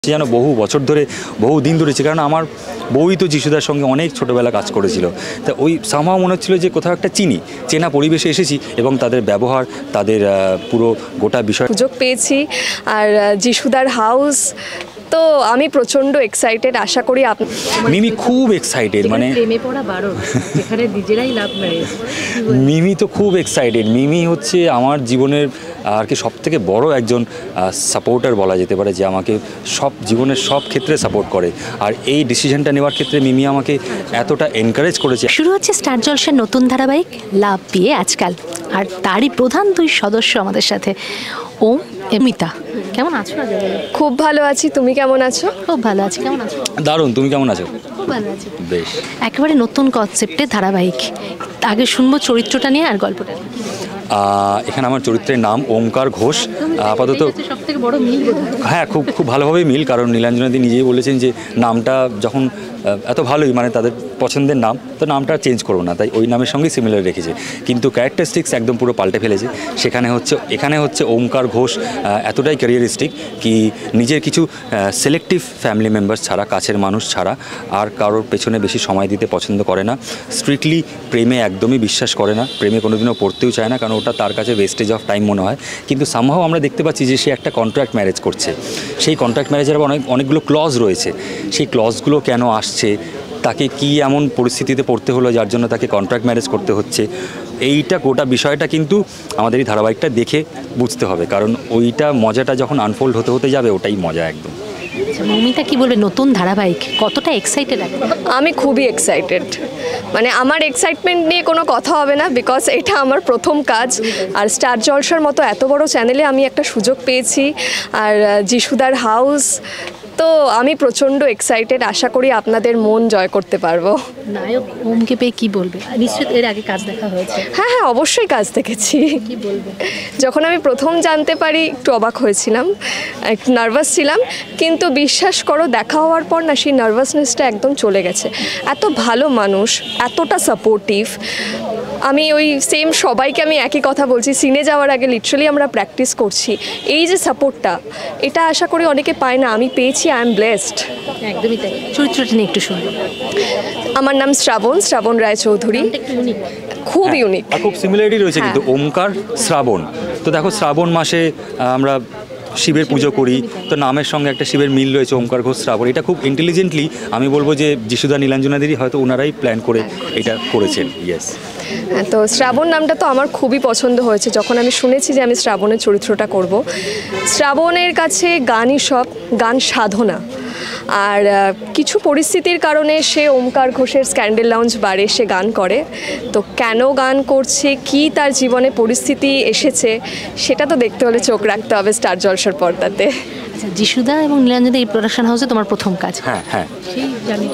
যেন বহু বছর ধরে বহু দিন ধরেছে, কারণ আমার বউই তো যিশুদার সঙ্গে অনেক ছোটোবেলা কাজ করেছিল। তা ওই সামহাও মনে হচ্ছিলো যে কোথাও একটা চেনা পরিবেশে এসেছি এবং তাদের ব্যবহার, তাদের পুরো গোটা বিষয় সুযোগ পেয়েছি। আর যিশুদার হাউস তো আমি প্রচণ্ড এক্সাইটেড, আশা করি মিমি খুব এক্সাইটেড, মানে প্রেমে পড়া বারণ, যেখানে নিজেরাই লাভ ম্যারেজ। মিমি তো খুব এক্সাইটেড। মিমি হচ্ছে আমার জীবনের আর কি সব থেকে বড় একজন সাপোর্টার বলা যেতে পারে, যে আমাকে জীবনের সব ক্ষেত্রে সাপোর্ট করে। আর এই ডিসিশনটা নেওয়ার ক্ষেত্রে মিমি আমাকে এতটা এনকারেজ করেছে। শুরু হচ্ছে স্টার জলসার নতুন ধারাবাহিক লাভ বিয়ে আজকাল, আর তারই প্রধান দুই সদস্য আমাদের সাথে, ওম মিতা। কেমন আছো? খুব ভালো আছি, তুমি কেমন আছো? খুব ভালো আছি। কেমন আছো? দারুণ, তুমি কেমন আছো? খুব ভালো আছি। বেশ, একেবারে নতুন কনসেপ্টে ধারাবাহিক। আগে শুনবো চরিত্রটা নিয়ে আর গল্পটা নিয়ে। এখানে আমার চরিত্রের নাম ওমকার ঘোষ। আপাতত সবথেকে বড় মিল, হ্যাঁ, খুব ভালোভাবেই মিল, কারণ নীলাঞ্জনাদি নিজেই বলেছেন যে নামটা যখন এত ভালোই, মানে তাদের পছন্দের নাম, তো নামটা চেঞ্জ করবো না, তাই ওই নামের সঙ্গেই সিমিলার রেখেছে, কিন্তু ক্যারেক্টারিস্টিক্স একদম পুরো পাল্টে ফেলেছে। এখানে হচ্ছে ওমকার ঘোষ এতটাই ক্যারিয়ারিস্টিক কি নিজের কিছু সিলেক্টিভ ফ্যামিলি মেম্বার্স ছাড়া, কাছের মানুষ ছাড়া আর কারোর পেছনে বেশি সময় দিতে পছন্দ করে না। স্ট্রিক্টলি প্রেমে একদমই বিশ্বাস করে না, প্রেমে কোনোদিনও পড়তেও চায় না, কারণ ওটা তার কাছে ওয়েস্টেজ অফ টাইম মনে হয়। কিন্তু সামহাও আমরা দেখতে পাচ্ছি যে সে একটা কন্ট্রাক্ট ম্যারেজ করছে। সেই কন্ট্রাক্ট ম্যারেজের আবার অনেকগুলো ক্লজ রয়েছে। সেই ক্লজগুলো কেন আসছে, তাকে কি এমন পরিস্থিতিতে পড়তে হলো যার জন্য তাকে কন্ট্রাক্ট ম্যারেজ করতে হচ্ছে, এইটা গোটা বিষয়টা কিন্তু আমাদের এই ধারাবাহিকটা দেখে বুঝতে হবে, কারণ ওইটা মজাটা যখন আনফোল্ড হতে যাবে, ওটাই মজা একদম। মৌমিতা কি বলবে নতুন ধারাবাহিক, কতটা এক্সাইটেড? আমি খুবই এক্সাইটেড, মানে আমার এক্সাইটমেন্ট নিয়ে কোনো কথা হবে না, বিকজ এটা আমার প্রথম কাজ। আর স্টার জলসার মতো এত বড় চ্যানেলে আমি একটা সুযোগ পেয়েছি, আর যিশুদার হাউস, তো আমি প্রচণ্ড এক্সাইটেড, আশা করি আপনাদের মন জয় করতে পারবো। নায়ক ওমকে পেয়ে কি বলবে? নিশ্চয়ই এর আগে কাজ দেখা হয়েছে। হ্যাঁ, অবশ্যই কাজ দেখেছি। কি বলবে? যখন আমি প্রথম জানতে পারি একটু অবাক হয়েছিলাম, একটু নার্ভাস ছিলাম, কিন্তু বিশ্বাস করো দেখা হওয়ার পর না সেই নার্ভাসনেসটা একদম চলে গেছে। এত ভালো মানুষ, এতটা সাপোর্টিভ। আমি ওই সেম সবাইকে আমি একই কথা বলছি, সিনে যাওয়ার আগে লিটারালি আমরা প্র্যাকটিস করছি। এই যে সাপোর্টটা, এটা আশা করি অনেকে পায় না, আমি পেয়েছি। I am blessed. একদমই তাই। চরিত্রটা নিয়ে একটু শুনবো। আমার নাম শ্রাবণ রায়চৌধুরী। খুব ইউনিক, খুব সিমিলারিটি রয়েছে কিন্তু ওমকার শ্রাবণ। তো দেখো, শ্রাবণ মাসে আমরা শিবের পুজো করি, তো নামের সঙ্গে একটা শিবের মিল রয়েছে, ওমকার ঘোষ শ্রাবণ। এটা খুব ইন্টেলিজেন্টলি আমি বলবো যে যিশুদা নীলাঞ্জনাদেরই হয়তো ওনারাই প্ল্যান করে এটা করেছেন। ইয়েস। তো শ্রাবণ নামটা তো আমার খুবই পছন্দ হয়েছে যখন আমি শুনেছি যে আমি শ্রাবণের চরিত্রটা করব। শ্রাবণের কাছে গানই সব, গান সাধনা। আর কিছু পরিস্থিতির কারণে সে ওমকার ঘোষের স্ক্যান্ডেল লাউঞ্জ বারে সে গান করে। তো কেন গান করছে, কি তার জীবনে পরিস্থিতি এসেছে, সেটা তো দেখতে হলে চোখ রাখতে হবে স্টার জলসার পর্দাতে। আচ্ছা, যিশুদা এবং নীলাঞ্জনা এই প্রোডাকশন হাউসে তোমার প্রথম কাজ। হ্যাঁ। সেই জার্নিটা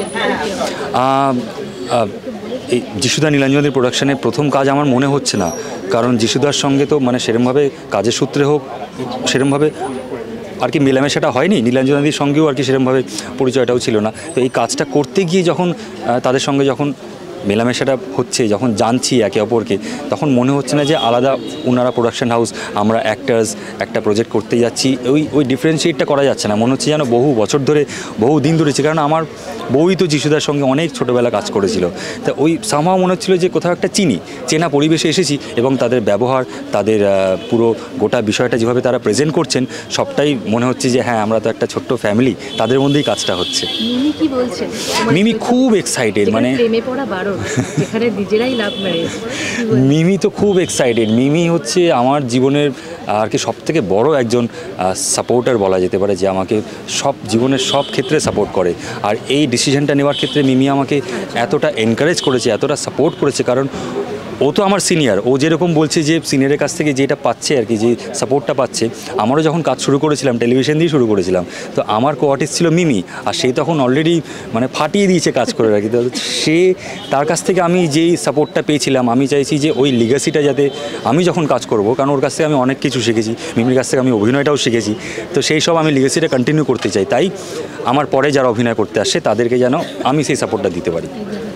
এই যিশুদা নীলাঞ্জনাদের প্রোডাকশানে প্রথম কাজ আমার মনে হচ্ছে না, কারণ যিশুদার সঙ্গে তো মানে সেরমভাবে কাজের সূত্রে হোক, সেরমভাবে আর কি মেলামেশাটা হয়নি। নীলাঞ্জনাদির সঙ্গেও আর কি সেরমভাবে পরিচয়টাও ছিল না। তো এই কাজটা করতে গিয়ে যখন তাদের সঙ্গে যখন মেলামেশাটা হচ্ছে, যখন জানছি একে অপরকে, তখন মনে হচ্ছে না যে আলাদা ওনারা প্রোডাকশন হাউস, আমরা অ্যাক্টার্স, একটা প্রজেক্ট করতে যাচ্ছি, ওই ডিফারেন্সিয়েটটা করা যাচ্ছে না। মনে হচ্ছে যেন বহু বছর ধরে বহু দিন ধরেছে, কারণ আমার বউই তো যিশুদার সঙ্গে অনেক ছোটোবেলা কাজ করেছিল। তা ওই সামহাও মনে হচ্ছিলো যে কোথাও একটা চেনা পরিবেশে এসেছি এবং তাদের ব্যবহার, তাদের পুরো গোটা বিষয়টা যেভাবে তারা প্রেজেন্ট করছেন, সবটাই মনে হচ্ছে যে হ্যাঁ, আমরা তো একটা ছোট্ট ফ্যামিলি, তাদের মধ্যেই কাজটা হচ্ছে। মিমি কি বলছে? মিমি খুব এক্সাইটেড, মানে প্রেমে পড়া বারণ, যেখানে নিজেরাই লাভ ম্যারেজ। মিমি তো খুব এক্সাইটেড। মিমি হচ্ছে আমার জীবনের আর কি সব থেকে বড় একজন সাপোর্টার বলা যেতে পারে, যে আমাকে জীবনের সব ক্ষেত্রে সাপোর্ট করে। আর এই ডিসিশনটা নেওয়ার ক্ষেত্রে মিমি আমাকে এতটা এনকারেজ করেছে, এতটা সাপোর্ট করেছে, কারণ ও তো আমার সিনিয়র। ও যেরকম বলছে যে সিনিয়রের কাছ থেকে যেটা পাচ্ছে আর কি, যে সাপোর্টটা পাচ্ছে, আমারও যখন কাজ শুরু করেছিলাম টেলিভিশন দিয়ে শুরু করেছিলাম, তো আমার কো-আর্টিস্ট ছিল মিমি, আর সে তখন অলরেডি মানে ফাটিয়ে দিয়েছে কাজ করে রাখি। তো সে তার কাছ থেকে আমি যেই সাপোর্টটা পেয়েছিলাম, আমি চাইছি যে ওই লিগাসিটা যাতে আমি যখন কাজ করব, কারণ ওর কাছ থেকে আমি অনেক কিছু শিখেছি, মিমির কাছ থেকে আমি অভিনয়টাও শিখেছি, তো সেই সব আমি লিগাসিটা কন্টিনিউ করতে চাই। তাই আমার পরে যারা অভিনয় করতে আসছে তাদেরকে যেন আমি সেই সাপোর্টটা দিতে পারি। একটা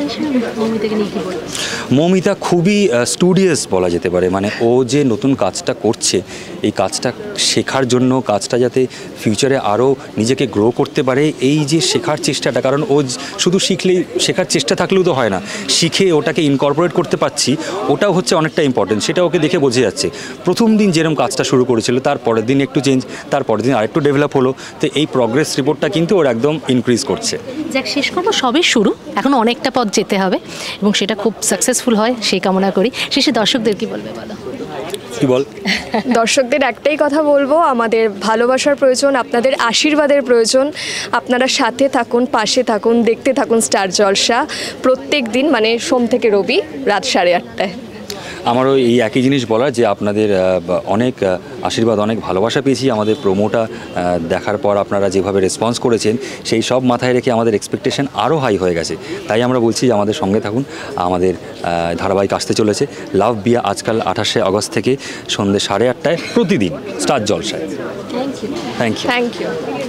হিসেবে মৌমিতাকে নিয়ে কি বলবো? মৌমিতা খুবই স্টুডিয়াস বলা যেতে পারে, মানে ও যে নতুন কাজটা করছে এই কাজটা শেখার জন্য, কাজটা যাতে ফিউচারে আরও নিজেকে গ্রো করতে পারে, এই যে শেখার চেষ্টাটা, কারণ ও শুধু শিখলেই, শেখার চেষ্টা থাকলেও তো হয় না, শিখে ওটাকে ইনকর্পোরেট করতে পারছি ওটাও হচ্ছে অনেকটা ইম্পর্টেন্ট। সেটা ওকে দেখে বোঝা যাচ্ছে। প্রথম দিন যেরকম কাজটা শুরু করেছিল তার পরের দিন একটু চেঞ্জ, তার পরের দিন আরেকটু ডেভেলপ হলো। তো এই প্রগ্রেস রিপোর্টটা কিন্তু ওর একদম ইনক্রিজ করছে। যাক, শেষ করবো, সবে শুরু, এখনও অনেকটা পথ যেতে হবে এবং সেটা খুব সাকসেসফুল হয় সেই কামনা করি। শেষে দর্শকদের কি বলবে বলো? কি বল? দর্শকদের একটাই কথা বলবো, আমাদের ভালোবাসার প্রয়োজন, আপনাদের আশীর্বাদের প্রয়োজন। আপনারা সাথে থাকুন, পাশে থাকুন, দেখতে থাকুন স্টার জলসা প্রত্যেক দিন, মানে সোম থেকে রবি রাত 8:30টায়। আমারও এই একই জিনিস বলার যে আপনাদের অনেক আশীর্বাদ, অনেক ভালোবাসা পেয়েছি আমাদের প্রোমোটা দেখার পর। আপনারা যেভাবে রেসপন্স করেছেন সেই সব মাথায় রেখে আমাদের এক্সপেকটেশন আরও হাই হয়ে গেছে। তাই আমরা বলছি যে আমাদের সঙ্গে থাকুন। আমাদের ধারাবাহিক আসতে চলেছে লাভ বিয়া, আজকাল 28শে আগস্ট থেকে সন্ধ্যে 8:30টায় প্রতিদিন স্টার জলসায়। Thank you. Thank you. Thank you.